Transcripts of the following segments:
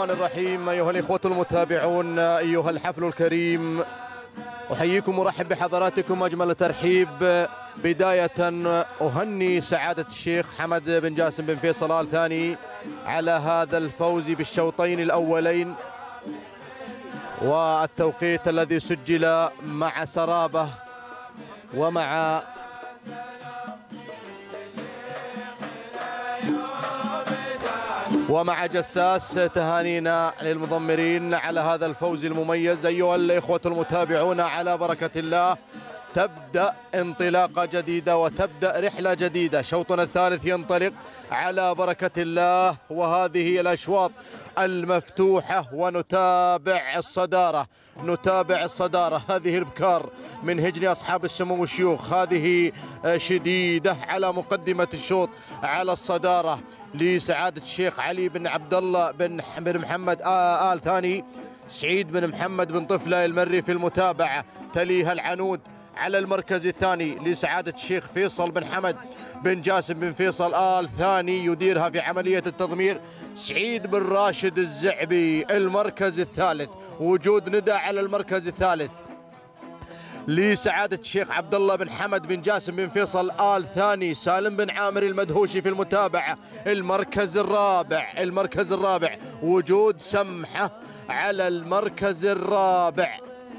الرحمن الرحيم. أيها الإخوة المتابعون، أيها الحفل الكريم، أحييكم ورحب بحضراتكم أجمل ترحيب. بداية أهني سعادة الشيخ حمد بن جاسم بن فيصل آل ثاني على هذا الفوز بالشوطين الأولين والتوقيت الذي سجل مع سرابة ومع جساس. تهانينا للمضمرين على هذا الفوز المميز. أيها الإخوة المتابعون، على بركة الله تبدأ انطلاقة جديدة وتبدأ رحلة جديدة. شوطنا الثالث ينطلق على بركة الله، وهذه الأشواط المفتوحة، ونتابع الصدارة. هذه البكار من هجن أصحاب السمو والشيوخ، هذه شديدة على مقدمة الشوط على الصدارة لسعادة الشيخ علي بن عبد الله بن محمد آل ثاني، سعيد بن محمد بن طفلة المري في المتابعة. تليها العنود على المركز الثاني لسعادة الشيخ فيصل بن حمد بن جاسم بن فيصل آل ثاني، يديرها في عملية التضمير سعيد بن راشد الزعبي. المركز الثالث وجود ندى على المركز الثالث لسعادة الشيخ عبد الله بن حمد بن جاسم بن فيصل آل ثاني، سالم بن عامر المدهوشي في المتابعة. المركز الرابع وجود سمحة على المركز الرابع.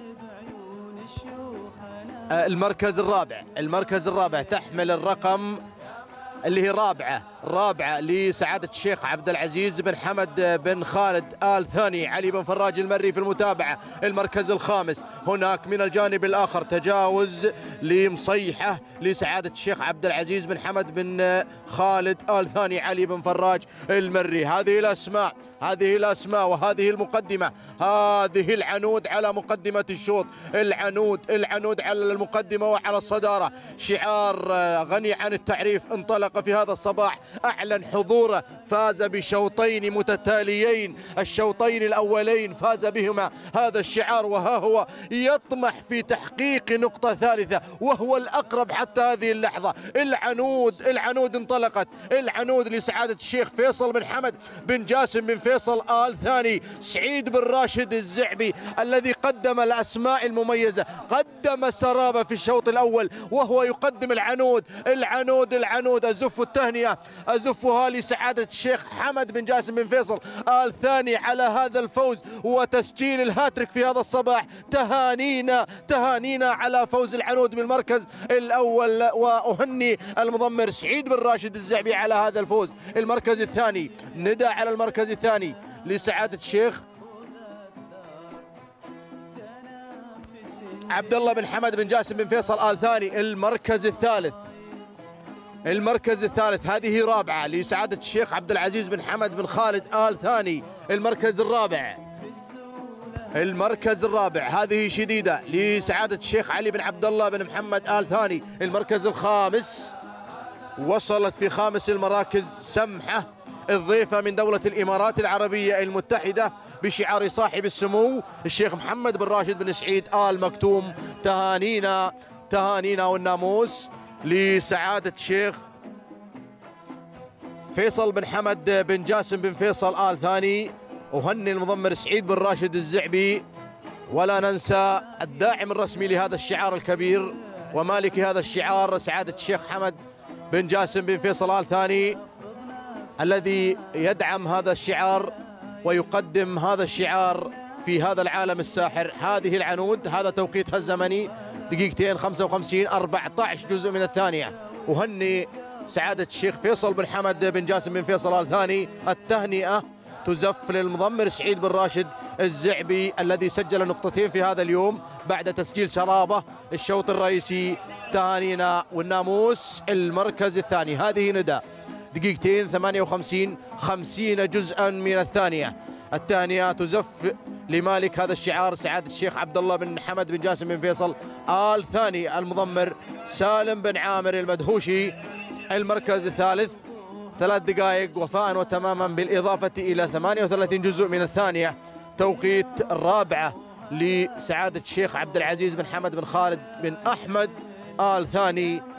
المركز الرابع تحمل الرقم اللي هي رابعة لسعادة الشيخ عبد العزيز بن حمد بن خالد آل ثاني، علي بن فراج المري في المتابعة. المركز الخامس هناك من الجانب الآخر تجاوز لمصيحة لسعادة الشيخ عبد العزيز بن حمد بن خالد آل ثاني، علي بن فراج المري. هذه الأسماء وهذه المقدمة، هذه العنود على مقدمة الشوط. العنود على المقدمة وعلى الصدارة. شعار غني عن التعريف انطلق في هذا الصباح، أعلن حضوره، فاز بشوطين متتاليين. الشوطين الأولين فاز بهما هذا الشعار، وها هو يطمح في تحقيق نقطة ثالثة، وهو الأقرب حتى هذه اللحظة. العنود انطلقت. العنود لسعادة الشيخ فيصل بن حمد بن جاسم بن فيصل آل ثاني، سعيد بن راشد الزعبي الذي قدم الأسماء المميزة، قدم سرابة في الشوط الأول، وهو يقدم العنود. أزف التهنئة، أزفها لسعادة الشيخ حمد بن جاسم بن فيصل آل ثاني على هذا الفوز وتسجيل الهاتريك في هذا الصباح. تهانينا على فوز العنود بالمركز الأول، وأهني المضمر سعيد بن راشد الزعبي على هذا الفوز. المركز الثاني ندى على المركز الثاني لسعادة الشيخ عبد الله بن حمد بن جاسم بن فيصل آل ثاني. المركز الثالث هذه رابعة لسعادة الشيخ عبد العزيز بن حمد بن خالد آل ثاني. المركز الرابع هذه شديدة لسعادة الشيخ علي بن عبد الله بن محمد آل ثاني. المركز الخامس وصلت في خامس المراكز سمحة، الضيفة من دولة الإمارات العربية المتحدة، بشعار صاحب السمو الشيخ محمد بن راشد بن سعيد آل مكتوم. تهانينا والناموس لسعادة الشيخ فيصل بن حمد بن جاسم بن فيصل آل ثاني. أهني المضمر سعيد بن راشد الزعبي، ولا ننسى الداعم الرسمي لهذا الشعار الكبير ومالك هذا الشعار سعادة الشيخ حمد بن جاسم بن فيصل آل ثاني، الذي يدعم هذا الشعار ويقدم هذا الشعار في هذا العالم الساحر. هذه العنود، هذا توقيتها الزمني 2:55 14 جزء من الثانية. أهني سعادة الشيخ فيصل بن حمد بن جاسم بن فيصل آل ثاني. التهنئة تزف للمضمر سعيد بن راشد الزعبي الذي سجل نقطتين في هذا اليوم بعد تسجيل سرابة الشوط الرئيسي. تهانينا والناموس. المركز الثاني هذه ندى 2:58 50 جزءا من الثانية. التهنئة تزف لمالك هذا الشعار سعادة الشيخ عبد الله بن حمد بن جاسم بن فيصل آل ثاني، المضمر سالم بن عامر المدهوشي. المركز الثالث 3 دقائق وفاء وتماما بالإضافة إلى 38 جزء من الثانية. توقيت الرابعة لسعادة الشيخ عبد العزيز بن حمد بن خالد بن أحمد آل ثاني.